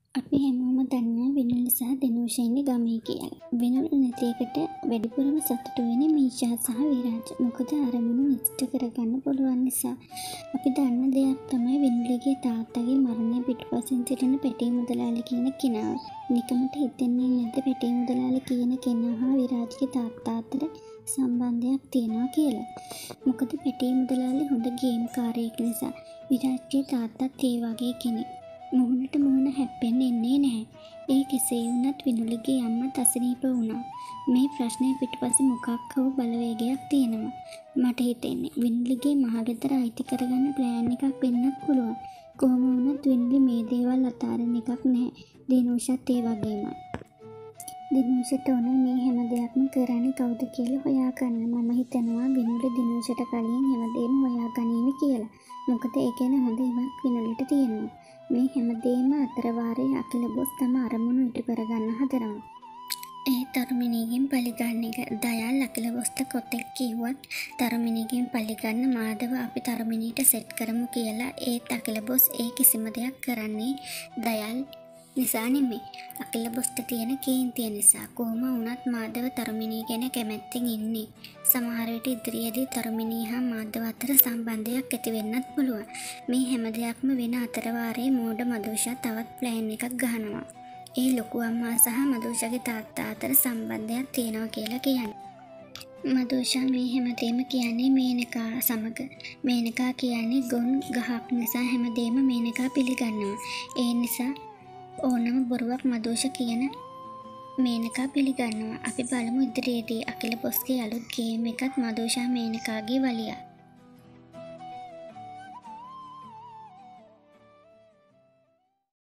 අපි හැමෝම දන්නවා විනුල් සහ දිනුෂා ඉන්නේ ගමේ කියලා. විනුල් නැති එකට වැඩිපුරම සතුටු වෙන්නේ මීෂා සහ විරාජ්. මොකද අරමුණු ඉෂ්ට කරගන්න පුළුවන් නිසා. අපි දන්න දෙයක් තමයි විනුලගේ තාත්තගේ මරණය පිටුපසින් සිටින පැටි මුදලාලි කියන කෙනාව. නිකමට හිතෙන්නේ නැද්ද පැටි මුදලාලි කියන කෙනා හා විරාජ්ගේ තාත්තා අතර සම්බන්ධයක් තියෙනවා කියලා. මොකද පැටි මුදලාලි හොඳ ගේම් කාරයෙක් නිසා විරාජ්ගේ තාත්තත් ඒ වගේ කෙනෙක්. මුහුණට මුහුණ හැප්පෙන්න එන්නේ නැහැ. ඒ කෙසේ වුණත් විනුලගේ අම්මා අසනීප වුණා. මේ ප්‍රශ්නේ පිටුපස්සේ මොකක් හෝ බලවේගයක් තියෙනවා. මට හිතෙන්නේ විනුලගේ මහගෙදර අයිති කරගන්න ප්ලෑන් එකක් වෙන්නත් පුළුවන්. කොහොම වුණත් විනුලි මේ දේවල් අතාරින්න එකක් නැහැ. දිනුෂත් ඒ වගේමයි. දිනුෂට ඕන මේ හැම දෙයක්ම කරන්නේ කවුද කියලා හොයාගන්න. මම හිතනවා විනුලි දිනුෂට කලින් හැමදේම හොයාගනීවි කියලා. මොකද ඒ ගැන හොඳ ඉමක් විනුලිට තියෙනවා. මේ හැමදේම අතරවාරේ අකිල බොස් තම අරමුණු ඉටු කරගන්න හදනවා. ඒ තරුමිනීගෙන් පලිගන්න එක. දයාල් අකිල බොස්ට කොතෙක් කිව්වත් තරුමිනීගෙන් පලිගන්න මාධව අපි තරුමිනීට සෙට් කරමු කියලා. ඒත් අකිල බොස් ඒ කිසිම දෙයක් කරන්නේ දයාල් නිසා නෙමෙයි. අකිල බොස්ට තියෙන කේන්තිය නිසා. කොහොම වුණත් මාධව තරුමිනී ගැන කැමැත්තෙන් ඉන්නේ. සමහර විට ඉදිරියේදී තරුමිනී හා මාධව අතර සම්බන්ධයක් ඇති වෙන්නත් පුළුවන්. මේ හැම දෙයක්ම වෙන අතරවාරේ මෝඩ මදුෂා තවත් ප්ලෑන් එකක් ගහනවා. ඒ ලොකු අම්මා සහ මදුෂාගේ තාත්තා අතර සම්බන්ධයක් තියෙනවා කියලා කියන්නේ. මදුෂා මේ හැමදේම කියන්නේ මේනකා සමග. මේනකා කියන්නේ ගොන් ගහක් නිසා හැමදේම මේනකා පිළිගන්නවා. ඒ නිසා ඕනම බොරුවක් මදුෂා කියන මේනකා පිළිගන්නවා. අපි බලමු ඉදිරියේදී අකිල බොස්ගේ අලුත් ගේම් එකත් මදුෂා මේනකාගේ වලියා.